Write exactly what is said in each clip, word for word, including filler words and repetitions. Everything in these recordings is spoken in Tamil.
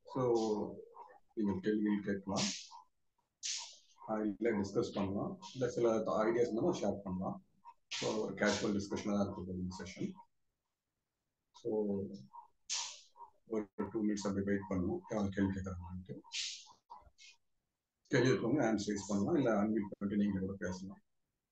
ஸோ நீங்கள் கேள்விகள் கேட்கலாம், இல்லை டிஸ்கஸ் பண்ணலாம், இல்லை சில ஐடியாஸ் இருந்தாலும் ஷேர் பண்ணலாம். ஸோ ஒரு கேஷுவல் டிஸ்கஷனாக தான் இருக்குது இந்த செஷன். ஸோ ஒரு டூ மினிட்ஸ் அப்படி வெயிட் பண்ணுவோம், யாரும் கேள்வி கேட்குறாங்கன்ட்டு. கேள்வி இருக்கவங்க ஹேண்ட்ஸ் ரைஸ் பண்ணலாம், இல்லை அன்மியூட் பண்ணிட்டு நீங்கள் கூட பேசலாம்.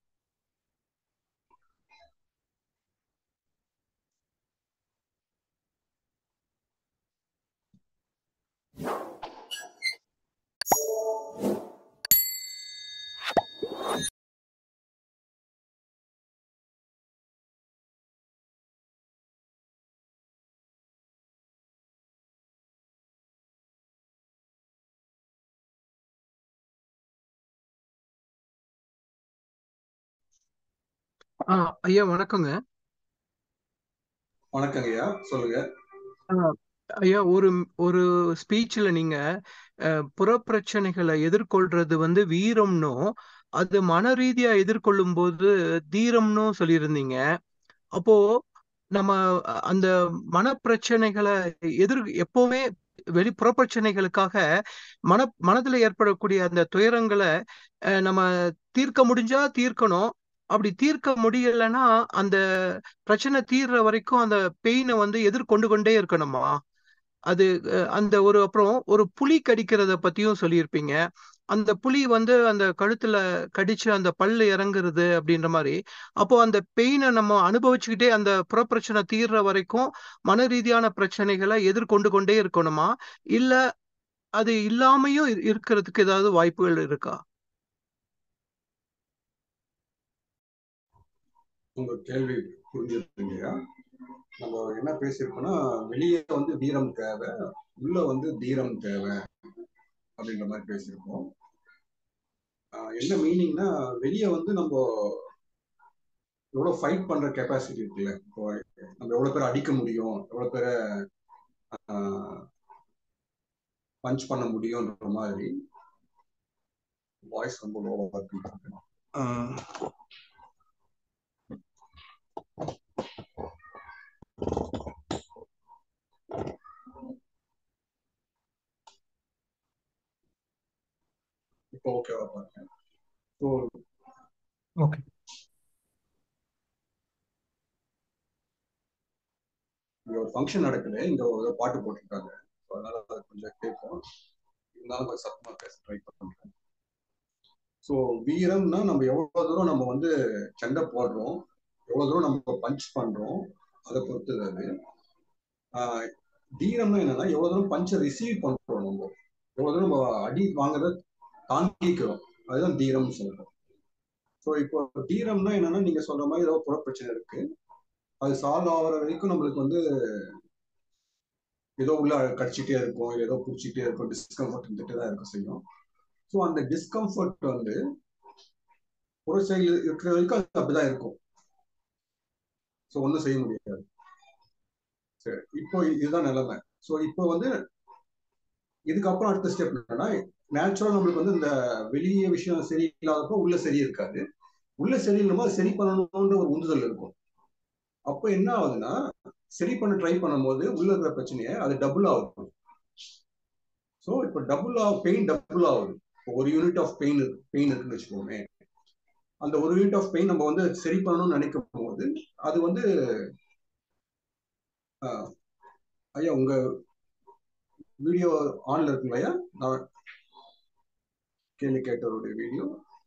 ஆ ஐயா வணக்கங்க. வணக்கங்க ஐயா, சொல்லுங்க. ஆ, ஐயா ஒரு ஒரு ஸ்பீச்ல நீங்க அஹ், புறப்பிரச்சனைகளை எதிர்கொள்றது வந்து வீரம்னும், அது மன ரீதியா எதிர்கொள்ளும் போது தீரம்னும் சொல்லியிருந்தீங்க. அப்போ நம்ம அ- அந்த மனப்பிரச்சனைகளை எதிர் எப்பவுமே வெளி புறப்பிரச்சனைகளுக்காக மன மனதுல ஏற்படக்கூடிய அந்த துயரங்களை அஹ், நம்ம தீர்க்க முடிஞ்சா தீர்க்கணும். அப்படி தீர்க்க முடியலைன்னா அந்த பிரச்சனை தீர்ற வரைக்கும் அந்த பெயினை வந்து எதிர்கொண்டு கொண்டே இருக்கணுமா? அது அஹ், அந்த ஒரு அப்புறம் ஒரு புலி கடிக்கிறத பத்தியும் சொல்லியிருப்பீங்க. அந்த புலி வந்து அந்த கழுத்துல கடிச்சு அந்த பல்லு இறங்குறது அப்படின்ற மாதிரி. அப்போ அந்த பெயினை நம்ம அனுபவிச்சுக்கிட்டே அந்த புறப்பிரச்சனை தீர்ற வரைக்கும் மன ரீதியான பிரச்சனைகளை எதிர்கொண்டு கொண்டே இருக்கணுமா? இல்ல அது இல்லாமையும் இரு- இருக்கிறதுக்கு ஏதாவது வாய்ப்புகள் இருக்கா? உங்க கேள்வி புரிஞ்சுருக்கீங்க. நம்ம என்ன பேசியிருக்கோம்னா, வெளியே வந்து வீரம் தேவை, உள்ள வந்து தீரம் தேவை அப்படின்ற மாதிரி பேசியிருக்கோம். ஆஹ் என்ன மீனிங்னா, வெளியே வந்து நம்ம எவ்வளவு ஃபைட் பண்ற கெப்பாசிட்டி இருக்குல்ல, இப்போ நம்ம எவ்வளவு பேர் அடிக்க முடியும், எவ்வளவு பேரை பஞ்ச் பண்ண முடியும்ன்ற மாதிரி. வாய்ஸ் ரொம்ப லோவா இருக்கு. இப்போ ஓகேவா பாருங்க. So okay. இங்க ஒரு ஃபங்க்ஷன் நடக்குது, இங்க ஒரு பாட்டு போட்டிருக்காங்க, அதனால அது கொஞ்சம் கேட்கும், இருந்தாலும் கொஞ்சம் சத்தமா பேச ட்ரை பண்றேன். ஸோ வீரம்னா நம்ம எவ்வளவு தூரம் நம்ம வந்து சண்டை போடுறோம், எவ்வளவு தூரம் நம்ம பஞ்ச் பண்றோம், அதை பொறுத்தது அது. ஆஹ் தீரம்னா என்னன்னா, எவ்வளவு தூரம் பஞ்சை ரிசீவ் பண்றோம், நம்ம எவ்வளவு தூரம் நம்ம அடி வாங்குறத தாங்கிக்கிறோம், அதுதான் தீரம்னு சொல்றோம். ஸோ இப்போ தீரம்னா என்னன்னா, நீங்க சொல்ற மாதிரி ஏதோ புற பிரச்சனை இருக்கு, அது சால்வ் ஆகிற வரைக்கும் நம்மளுக்கு வந்து ஏதோ உள்ள கடிச்சிட்டே இருக்கும், ஏதோ பிடிச்சிட்டே இருக்கும், டிஸ்கம்ஃபர்ட் இருந்துட்டு தான் இருக்க செய்யும். ஸோ அந்த டிஸ்கம்ஃபர்ட் வந்து ஒரு சைடு இருக்கிற வரைக்கும் அது அப்படிதான் இருக்கும். ஸோ ஒன்றும் செய்ய முடியாது. சரி, இப்போ இதுதான் நிலைமை. ஸோ இப்போ வந்து இதுக்கப்புறம் அடுத்த ஸ்டெப் என்னன்னா, நேச்சுரல் நம்மளுக்கு வந்து இந்த வெளிய விஷயம் சரியில்லாதப்போ உள்ள சரி இருக்காது, உள்ள சரியில்லாம அதை சரி பண்ணணும்ன்ற ஒரு உந்துதல் இருக்கும். அப்போ என்ன ஆகுதுன்னா, சரி பண்ண ட்ரை பண்ணும்போது உள்ள இருக்கிற பிரச்சனையை அது டபுள் ஆகுது. ஸோ இப்போ டபுள் ஆகும், பெயின் டபுள் ஆகுது. ஒரு யூனிட் ஆஃப் பெயின் பெயின் இருக்குன்னு வச்சுக்கோமே, அந்த ஒரு யூனிட் ஆஃப் பெயின் நம்ம வந்து சரி பண்ணணும்னு நினைக்கும் போது அது வந்து ஆஹ், ஐயா உங்க வீடியோ ஆன்ல இருக்குங்களா ஐயா? நான் கேள்வி கேட்டவருடைய வீடியோ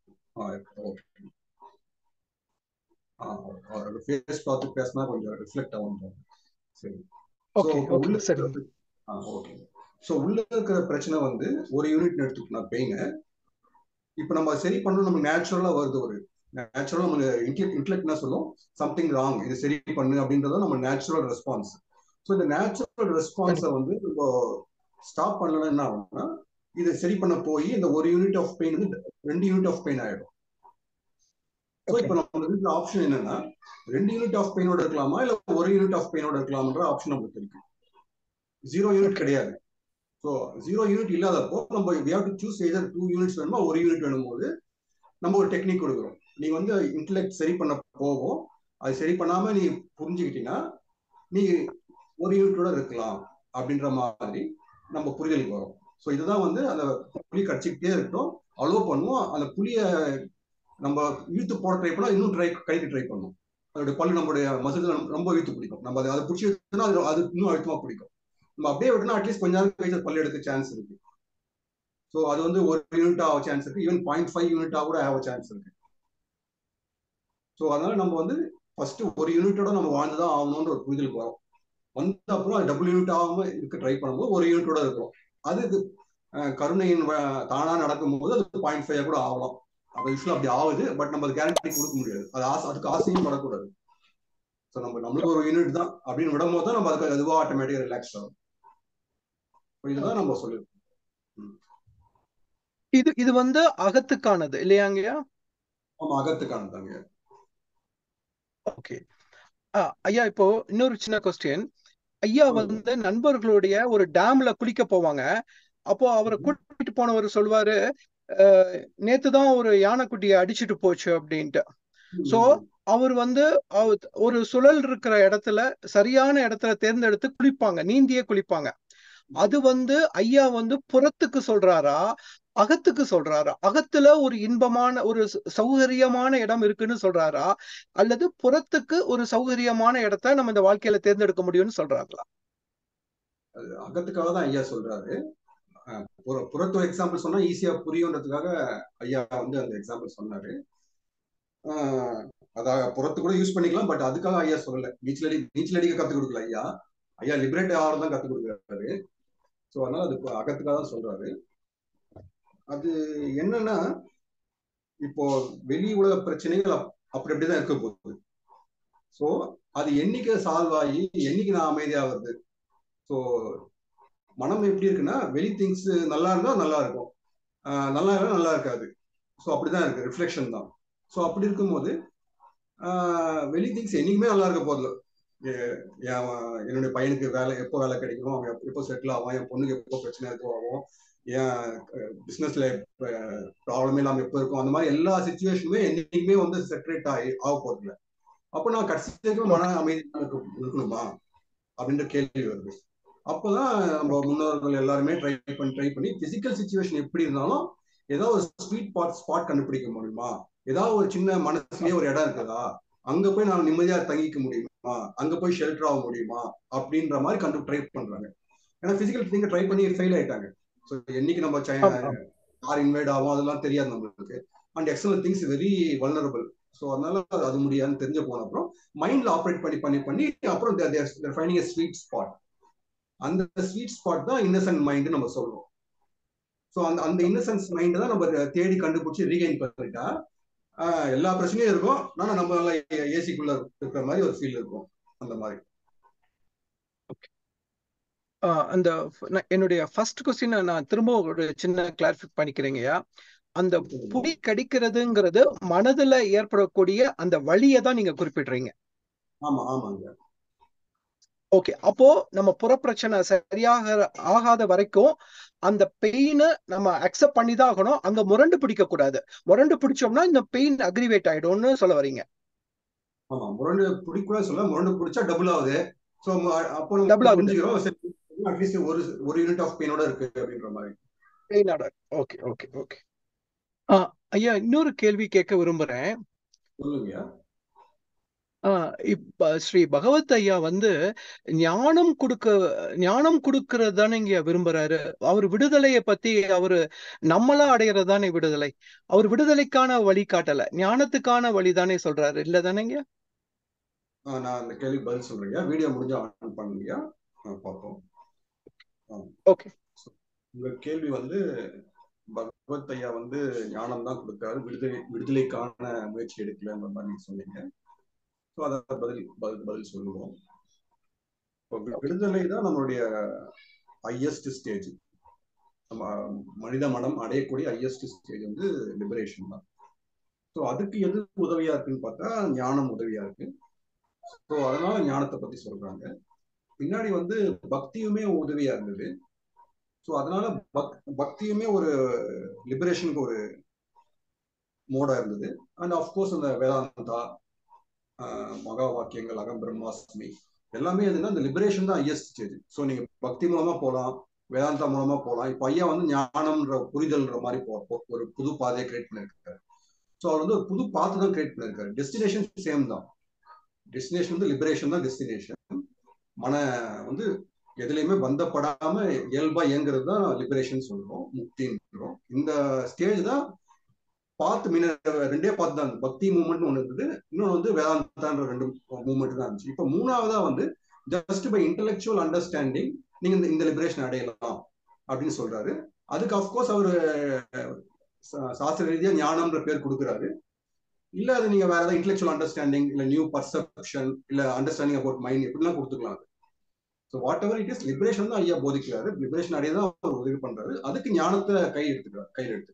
ஃபேஸ் பார்த்து பேசினா கொஞ்சம் ரிஃப்ளெக்ட் ஆகும். சரி, ஸோ ஓகே இப்போ உள்ள ஓகே சரி. இருக்கிற ஓகே, ஸோ உள்ள இருக்கிற பிரச்சனை வந்து ஒரு யூனிட் எடுத்துக்கலாம் பெயினை. இப்போ நம்ம சரி பண்ணணும், நம்ம நேச்சுரலா வருது, ஒரு நேச்சுரலா நம்ம இன்டெலெக்ட் என்ன சொல்லும், சம்திங் ராங், இது சரி பண்ணு அப்படின்றத நம்ம நேச்சுரல் ரெஸ்பான்ஸ். ஸோ இந்த நேச்சுரல் ரெஸ்பான்ஸை வந்து இப்போ ஸ்டாப் பண்ணலன்னா என்ன ஆகும்னா, இதை சரி பண்ண போய் இந்த ஒரு யூனிட் ஆஃப் பெயின் வந்து ரெண்டு யூனிட் ஆஃப் பெயின் ஆயிடும். ஸோ இப்போ நம்ம இருக்கிற ஆப்ஷன் என்னன்னா, ரெண்டு யூனிட் ஆஃப் பெயினோட இருக்கலாமா இல்ல ஒரு யூனிட் ஆஃப் பெயினோட இருக்கலாம்ன்ற ஆப்ஷன் நமக்கு இருக்கு. ஜீரோ யூனிட் கிடையாது. ஸோ ஜீரோ யூனிட் இல்லாதப்போ நம்ம we have to choose either two units வேணுமா ஒரு யூனிட் வேணும் போது நம்ம ஒரு டெக்னிக் கொடுக்குறோம். நீ வந்து இன்டெலெக்ட் சரி பண்ண போவோம், அது சரி பண்ணாம நீ புரிஞ்சுக்கிட்டீங்கன்னா நீ ஒரு யூனிட்டோட இருக்கலாம் அப்படின்ற மாதிரி நம்ம புரிதலுக்கு வரும். ஸோ இதுதான் வந்து அந்த புளி கடிச்சிக்கிட்டே இருக்கட்டும், அலோவ் பண்ணுவோம். அந்த புளியை நம்ம இழுத்து போட ட்ரை பண்ணா இன்னும் ட்ரை கைக்கு ட்ரை பண்ணும். அதோட பல்லு நம்மளுடைய மசில் ரொம்ப இழுத்து பிடிக்கும். நம்ம அதை அதை பிடிச்சி எடுத்தோம்னா அது அது இன்னும் அழுத்தமா பிடிக்கும். நம்ம அப்படியே விட்டோம்னா அட்லீஸ்ட் கொஞ்ச நேரம் கழிச்சு பல்லு எடுக்க சான்ஸ் இருக்கு. ஸோ அது வந்து ஒரு யூனிட் ஆக சான்ஸ் இருக்கு, ஈவன் பாயிண்ட் ஃபைவ் யூனிட்டா கூட ஆக சான்ஸ் இருக்கு. ஸோ அதனால நம்ம வந்து ஃபர்ஸ்ட் ஒரு யூனிட்டோட நம்ம வாழ்ந்துதான் ஆகணும்ன்ற ஒரு புரிதலுக்கு வரும். வந்த அப்புறம் அது டபுள் யூனிட் ஆகாம இருக்க ட்ரை பண்ணும்போது ஒரு யூனிட்டோட இருக்கும். அது கருணையின் தானா நடக்கும்போது அது பாயிண்ட் ஃபைவ் கூட ஆகலாம். அது யூஸ்வலா அப்படி ஆகுது. பட் நம்ம கேரண்டி கொடுக்க முடியாது. அது ஆசை, அதுக்கு ஆசையும் படக்கூடாது. ஸோ நம்ம நம்மளுக்கு ஒரு யூனிட் தான் அப்படின்னு விடும் போது தான் நம்ம அதுக்கு அதுவா ஆட்டோமேட்டிக்கா ரிலாக்ஸ் ஆகும். இதுதான் நம்ம சொல்லிருக்கோம். இது இது வந்து அகத்துக்கானது இல்லையாங்கய்யா? ஆமா, அகத்துக்கானதாங்க. ஓகே ஐயா, இப்போ இன்னொரு சின்ன கொஸ்டின். ஐயா வந்து நண்பர்களுடைய ஒரு டேம்ல குளிக்க போவாங்க. அப்போ அவரை கூட்டிட்டு போனவர் சொல்லுவாரு, நேத்துதான் ஒரு யானைக்குட்டியை அடிச்சுட்டு போச்சு அப்படின்ட்டு. சோ அவர் வந்து ஒரு சுழல் இருக்கிற இடத்துல சரியான இடத்துல தேர்ந்தெடுத்து குளிப்பாங்க, நீந்தியே குளிப்பாங்க. அது வந்து ஐயா வந்து புறத்துக்கு சொல்றாரா அகத்துக்கு சொல்றாரா? அகத்துல ஒரு இன்பமான ஒரு சௌகரியமான இடம் இருக்குன்னு சொல்றாரா, அல்லது புறத்துக்கு ஒரு சௌகரியமான இடத்த நம்ம இந்த வாழ்க்கையில தேர்ந்தெடுக்க முடியும்னு சொல்றாங்களா? அகத்துக்காக தான் ஐயா சொல்றாரு. புறத்து எக்ஸாம்பிள் சொன்னா ஈஸியா புரியுன்றதுக்காக ஐயா வந்து அந்த எக்ஸாம்பிள் சொன்னாரு. அதாக புறத்து கூட யூஸ் பண்ணிக்கலாம். பட் அதுக்காக ஐயா சொல்லல. நீச்சல் அடி நீச்சல் அடிக்க கத்துக் கொடுக்கல ஐயா. ஐயா லிபரேட் ஆகிறது தான் கத்துக் கொடுக்குறாரு. ஸோ அதனால அது அகத்துக்காக தான் சொல்றாரு. அது என்னன்னா, இப்போ வெளி உலக பிரச்சனைகள் அப்படி அப்படிதான் இருக்க போகுது. ஸோ அது என்னைக்கு சால்வ் ஆகி என்னைக்கு நான் அமைதியா வருது. ஸோ மனம் எப்படி இருக்குன்னா, வெளி திங்ஸ் நல்லா இருந்தா நல்லா இருக்கும், நல்லா இருந்தா நல்லா இருக்காது. ஸோ அப்படிதான் இருக்கு, ரிஃப்ளெக்ஷன் தான். ஸோ அப்படி இருக்கும்போது வெளி திங்ஸ் என்னைக்குமே நல்லா இருக்க போதில்லை. என்னுடைய பையனுக்கு வேலை எப்போ வேலை கிடைக்கும், அவன் எப்போ செட்டில் ஆகும், என் பொண்ணுக்கு எப்போ பிரச்சனை எப்போ ஆகும், என் பிசினஸ்ல ப்ராப்ளமே இல்லாம எப்போ இருக்கும், அந்த மாதிரி எல்லா சிச்சுவேஷனுமே என்னைக்குமே வந்து செப்பரேட் ஆகி ஆக போதில்லை. அப்போ நான் கடைசி வரைக்கும் மன அமைதி இருக்கணுமா அப்படின்ற கேள்வி வருது. அப்போதான் நம்ம முன்னோர்கள் எல்லாருமே ட்ரை பண்ணி ட்ரை பண்ணி பிசிக்கல் சிச்சுவேஷன் எப்படி இருந்தாலும் ஏதாவது ஒரு ஸ்வீட் ஸ்பாட் ஸ்பாட் கண்டுபிடிக்க முடியுமா, ஏதாவது ஒரு சின்ன மனசுலயே ஒரு இடம் இருக்குதா, அங்க போய் நான் நிம்மதியா தங்கிக்க முடியுமா, அங்க போய் ஷெல்டர் ஆக முடியுமா அப்படின்ற மாதிரி கண்டு ட்ரை பண்றாங்க. ஏன்னா பிசிக்கல் திங்க ட்ரை பண்ணி ஃபெயில் ஆயிட்டாங்க. ஸோ என்னைக்கு நம்ம கார் இன்வைட் ஆகும் அதெல்லாம் தெரியாது நம்மளுக்கு. And external things very vulnerable. So அதனால அது முடியாதுன்னு தெரிஞ்ச போன அப்புறம் மைண்ட்ல ஆப்ரேட் பண்ணி பண்ணி பண்ணி அப்புறம் ஃபைண்டிங் எ ஸ்வீட் ஸ்பாட். அந்த ஸ்வீட் ஸ்பாட் தான் இன்னசென்ட் மைண்ட் நம்ம சொல்றோம். ஸோ அந்த அந்த இன்னசென்ஸ் மைண்ட் தான் நம்ம தேடி கண்டுபிடிச்சி ரீகைன் பண்ணிட்டா எல்லா பிரச்சனையும் இருக்கும். ஆனா நம்ம நல்லா ஏசிக்குள்ள இருக்கிற மாதிரி ஒரு ஃபீல் இருக்கும். அந்த மாதிரி அந்த என்னுடைய ஃபர்ஸ்ட் கொஸ்டின் நான் திரும்ப ஒரு சின்ன கிளாரிஃபை பண்ணிக்கிறேங்கய்யா. அந்த புலி கடிக்கிறதுங்கிறது மனதுல ஏற்படக்கூடிய அந்த வலியை தான் நீங்க குறிப்பிடுறீங்க. ஆமா ஆமாங்க. ஓகே, அப்போ நம்ம புறப்பிரச்சனை சரியாக ஆகாத வரைக்கும் அந்த பெயினை நம்ம அக்செப்ட் பண்ணி தான் ஆகணும். அங்க முரண்டு பிடிக்க கூடாது. முரண்டு பிடிச்சோம்னா இந்த பெயின் அக்ரிவேட் ஆயிடும்னு சொல்ல வரீங்க. ஆமா, முரண்டு பிடிக்கூட சொல்ல, முரண்டு பிடிச்சா டபுள் ஆகுது. சோ அப்போ நம்ம புரிஞ்சுக்கிறோம் அட்லீஸ்ட் ஒரு ஒரு யூனிட் ஆஃப் பெயினோட இருக்கு அப்படின்ற மாதிரி. பெயினோட. Okay okay okay. ஐயா, இன்னொரு கேள்வி கேட்க விரும்புறேன். சொல்லுங்க. இப்ப ஸ்ரீ பகவத் ஐயா வந்து ஞானம் கொடுக்க ஞானம் கொடுக்கறது தானே இங்க விரும்புறாரு. அவர் விடுதலையை பத்தி அவரு நம்மளா அடையிறது தானே விடுதலை. அவர் விடுதலைக்கான வழி காட்டல, ஞானத்துக்கான வழி தானே சொல்றாரு, இல்ல தானேங்க? நான் அந்த கேள்வி பதில் சொல்றேங்க. வீடியோ முடிஞ்சா ஆன் பண்ணுங்க, பார்ப்போம். ஓகே. உங்க கேள்வி வந்து பகவத் ஐயா வந்து ஞானம் தான் கொடுக்காரு, விடுதலை விடுதலைக்கான முயற்சி எடுக்கலன்ற மாதிரி சொன்னீங்க. ஸோ அதை பதில் பதில் பதில் சொல்லுவோம். விடுதலை தான் நம்மளுடைய ஹையஸ்ட் ஸ்டேஜ். நம்ம மனித மனம் அடையக்கூடிய ஹையஸ்ட் ஸ்டேஜ் வந்து லிபரேஷன் தான். ஸோ அதுக்கு எது உதவியா இருக்குன்னு பார்த்தா ஞானம் உதவியா இருக்கு. ஸோ அதனால ஞானத்தை பத்தி சொல்றாங்க. பின்னாடி வந்து பக்தியுமே உதவியா இருந்தது. ஸோ அதனால பக் பக்தியுமே ஒரு லிபரேஷனுக்கு ஒரு மோடா இருந்தது. அண்ட் ஆஃப்கோர்ஸ் அந்த வேதாந்தா, மகா வாக்கியங்கள், அகம் பிரம்மாஸ்மி எல்லாமே எதுனா இந்த லிபரேஷன் தான் ஹையஸ்ட் ஸ்டேஜ். ஸோ நீங்க பக்தி மூலமா போகலாம், வேதாந்தா மூலமா போகலாம். இப்போ ஐயா வந்து ஞானம்ன்ற புரிதல்ன்ற மாதிரி போ ஒரு புது பாதையை கிரியேட் பண்ணிருக்காரு. ஸோ அவர் வந்து ஒரு புது பாத்து தான் கிரியேட் பண்ணிருக்காரு. டெஸ்டினேஷன் சேம் தான். டெஸ்டினேஷன் வந்து லிபரேஷன் தான் டெஸ்டினேஷன். மன வந்து எதுலையுமே பந்தப்படாம இயல்பா இயங்குறது தான் லிபரேஷன் சொல்றோம், முக்தின்றோம். இந்த ஸ்டேஜ் தான் பாத்து மீன ரெண்டே பாத்து தான், பக்தி மூவ்மெண்ட் ஒன்று இருந்தது, இன்னொன்று வந்து வேதாந்தான்ற ரெண்டு மூவ்மெண்ட் தான் இருந்துச்சு. இப்போ மூணாவதா வந்து ஜஸ்ட் பை இன்டெலெக்சுவல் அண்டர்ஸ்டாண்டிங் நீங்க இந்த இந்த லிபரேஷன் அடையலாம் அப்படின்னு சொல்றாரு. அதுக்கு அஃப்கோர்ஸ் அவரு சாஸ்திர ரீதியா ஞானம்ன்ற பேர் கொடுக்குறாரு. இல்ல அது நீங்க வேற ஏதாவது இன்டெலெக்சுவல் அண்டர்ஸ்டாண்டிங் இல்ல நியூ பர்செப்ஷன் இல்ல அண்டர்ஸ்டாண்டிங் அபவுட் மைண்ட் எப்படிலாம் கொடுத்துக்கலாம். So whatever it is liberation தான் ஐயா போதிக்கிறாரு. லிபரேஷன் அடைய தான் அவர் உதவி பண்றாரு. அதுக்கு ஞானத்தை கை எடுத்துக்கிறார் கையில் எடுத்துக்கிறார்.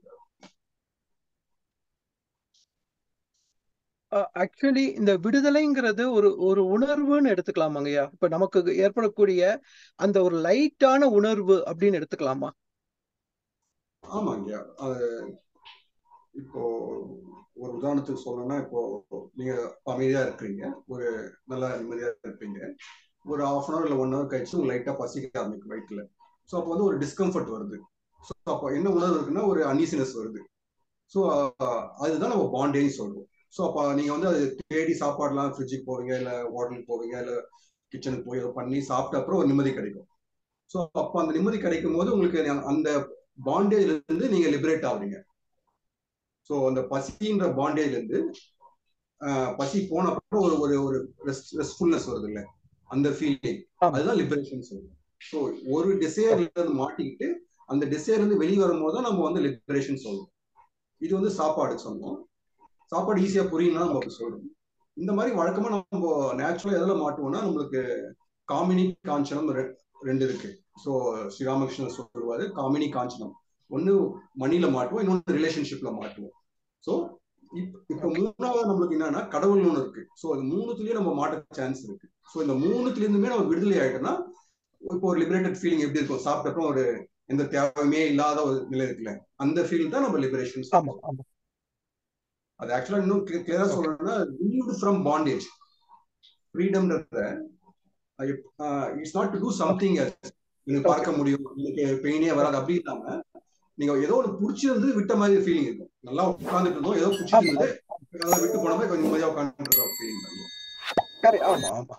ஆக்சுவலி இந்த விடுதலைங்கிறது ஒரு ஒரு உணர்வுன்னு எடுத்துக்கலாமாங்கய்யா? இப்ப நமக்கு ஏற்படக்கூடிய அந்த ஒரு லைட்டான உணர்வு அப்படின்னு எடுத்துக்கலாமா? ஆமாங்கய்யா. அது இப்போ ஒரு உதாரணத்துக்கு சொல்லணும்னா, இப்போ நீங்க அமைதியா இருக்கிறீங்க, ஒரு நல்லா நிம்மதியா இருப்பீங்க, ஒரு ஹாஃப் அன் அவர் இல்லை ஒன் ஹவர் கழிச்சு உங்களுக்கு லைட்டா பசிக்க ஆரம்பிக்கும் வயிற்றுல. ஸோ அப்போ வந்து ஒரு டிஸ்கம்ஃபர்ட் வருது. ஸோ அப்போ என்ன உணர்வு இருக்குன்னா ஒரு அன்ஈசினஸ் வருது. ஸோ அதுதான் நம்ம பாண்டேஜ் சொல்றோம். ஸோ அப்போ நீங்க வந்து அது தேடி சாப்பாடுலாம் ஃப்ரிட்ஜுக்கு போவீங்க, இல்லை ஹோட்டலுக்கு போவீங்க, இல்லை கிச்சனுக்கு போய் பண்ணி சாப்பிட்ட அப்புறம் ஒரு நிம்மதி கிடைக்கும். ஸோ அப்போ அந்த நிம்மதி கிடைக்கும் போது உங்களுக்கு அந்த பாண்டேஜ்ல இருந்து நீங்க லிபரேட் ஆகுறீங்க. ஸோ அந்த பசின்ற பாண்டேஜ்ல இருந்து பசி போன அப்புறம் ஒரு ஒரு ஒரு ரெஸ்ட்ஃபுல்னஸ் வருது இல்லை, அந்த ஃபீலிங், அதுதான் லிபரேஷன் சொல்லுவோம். ஸோ ஒரு டிசையர்ல இருந்து மாட்டிக்கிட்டு அந்த டிசையர் இருந்து வெளியே வரும்போது தான் நம்ம வந்து லிபரேஷன் சொல்லுவோம். இது வந்து சாப்பாடு சொன்னோம். சாப்பாடு ஈஸியா புரியும்னா நம்ம அப்படி சொல்றோம். இந்த மாதிரி வழக்கமா நம்ம நேச்சுரலா எதில் மாட்டுவோம்னா நம்மளுக்கு காமினி காஞ்சனம் ரெண்டு இருக்கு. ஸோ ஸ்ரீராமகிருஷ்ணன் சொல்லுவாரு காமினி காஞ்சனம். ஒன்னு மணில மாட்டுவோம், இன்னொன்று ரிலேஷன்ஷிப்ல மாட்டுவோம். ஸோ இப்ப மூணாவது நம்மளுக்கு என்னன்னா கடவுள்னு ஒண்ணு இருக்கு. ஸோ அது மூணுத்துலயும் நம்ம மாட்ட சான்ஸ் இருக்கு. ஸோ இந்த மூணுத்துல இருந்துமே நம்ம விடுதலை ஆயிட்டோம்னா இப்போ ஒரு லிபரேட்டட் ஃபீலிங் எப்படி இருக்கும், சாப்பிட்டப்போ ஒரு எந்த தேவையுமே இல்லாத ஒரு நிலை இருக்குல்ல, அந்த ஃபீல் தான் நம்ம லிபரேஷன் சொல்றோம். அது ஆக்சுவலா இன்னும் கிளியரா சொல்லணும்னா ரிலீவ்டு ஃப்ரம் பாண்டேஜ். ஃப்ரீடம்ன்றத it's not to do something else. நீங்க பார்க்க முடியும், உங்களுக்கு பெயினே வராது அப்படி இல்லாம நீங்க ஏதோ ஒரு பிடிச்சிருந்து விட்ட மாதிரி ஃபீலிங் இருக்கும். நல்லா உட்கார்ந்துட்டு இருந்தோம், ஏதோ பிடிச்சிட்டு இருந்தது விட்டு போன மாதிரி கொஞ்சம் நிம்மதியா உட்கார்ந்து ஃபீலிங் பண்ணுவோம். ஆமா ஆமா,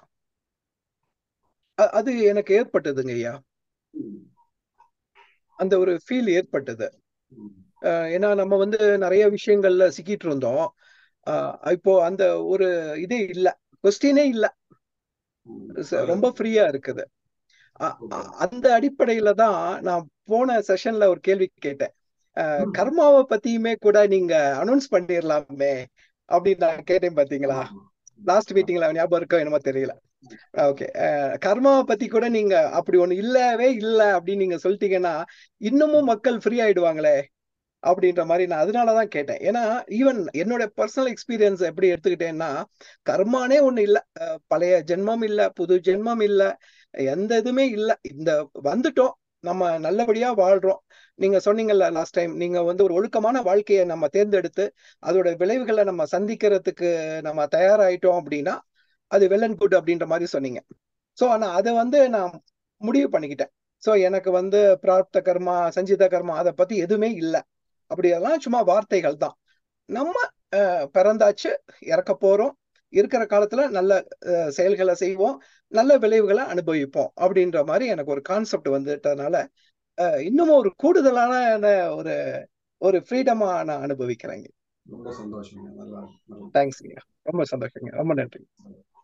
அது எனக்கு ஏற்பட்டதுங்க ஐயா. அந்த ஒரு ஃபீல் ஏற்பட்டது. ஏன்னா நம்ம வந்து நிறைய விஷயங்கள்ல சிக்கிட்டு இருந்தோம். இப்போ அந்த ஒரு இதே இல்ல, கொஸ்டினே இல்ல, ரொம்ப ஃப்ரீயா இருக்குது. அந்த அடிப்படையில தான் நான் போன செஷன்ல ஒரு கேள்வி கேட்டேன். கர்மாவை பத்தியுமே கூட நீங்க அனௌன்ஸ் பண்ணிடலாமே அப்படின்னு நான் கேட்டேன். பாத்தீங்களா, லாஸ்ட் மீட்டிங்ல ஞாபகம் இருக்கோ என்னமோ தெரியல. ஓகே, கர்மாவை பத்தி கூட நீங்க அப்படி ஒண்ணு இல்லவே இல்ல அப்படின்னு நீங்க சொல்லிட்டீங்கன்னா இன்னமும் மக்கள் ஃப்ரீ ஆயிடுவாங்களே அப்படின்ற மாதிரி நான் அதனாலதான் கேட்டேன். ஏன்னா ஈவன் என்னோட பர்சனல் எக்ஸ்பீரியன்ஸ் எப்படி எடுத்துக்கிட்டேன்னா, கர்மானே ஒண்ணு இல்ல, பழைய ஜென்மம் இல்ல, புது ஜென்மம் இல்ல, எந்த இதுவுமே இல்ல, இந்த வந்துட்டோம், நம்ம நல்லபடியா வாழ்றோம். நீங்க சொன்னீங்கல்ல லாஸ்ட் டைம், நீங்க வந்து ஒரு ஒழுக்கமான வாழ்க்கையை நம்ம தேர்ந்தெடுத்து அதோட விளைவுகளை நம்ம சந்திக்கிறதுக்கு நம்ம தயாராயிட்டோம் அப்படின்னா அது வெல் அண்ட் குட் அப்படின்ற மாதிரி சொன்னீங்க. ஸோ ஆனா அதை வந்து நான் முடிவு பண்ணிக்கிட்டேன். ஸோ எனக்கு வந்து பிராப்த கர்மா சஞ்சித கர்மா அதை பத்தி எதுவுமே இல்லை, அப்படியெல்லாம் சும்மா வார்த்தைகள் தான். நம்ம பிறந்தாச்சு, இறக்க போறோம், இருக்கிற காலத்துல நல்ல செயல்களை செய்வோம், நல்ல விளைவுகளை அனுபவிப்போம் அப்படின்ற மாதிரி எனக்கு ஒரு கான்செப்ட் வந்துட்டதுனால இன்னமும் ஒரு கூடுதலான ஒரு ஒரு ஃப்ரீடமா நான் அனுபவிக்கிறேங்க. ரொம்ப சந்தோஷம். தேங்க்ஸ், ரொம்ப சந்தோஷங்க, ரொம்ப நன்றி.